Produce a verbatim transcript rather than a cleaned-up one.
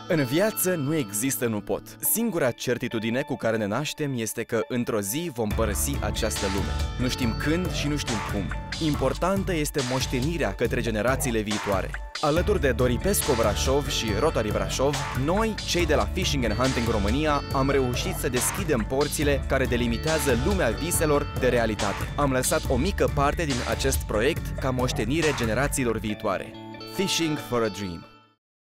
În viață nu există nu pot. Singura certitudine cu care ne naștem este că într-o zi vom părăsi această lume. Nu știm când și nu știm cum. Importantă este moștenirea către generațiile viitoare. Alături de Doripescu Brașov și Rotary Brașov, noi, cei de la Fishing and Hunting România, am reușit să deschidem porțile care delimitează lumea viselor de realitate. Am lăsat o mică parte din acest proiect ca moștenire generațiilor viitoare. Fishing for a Dream.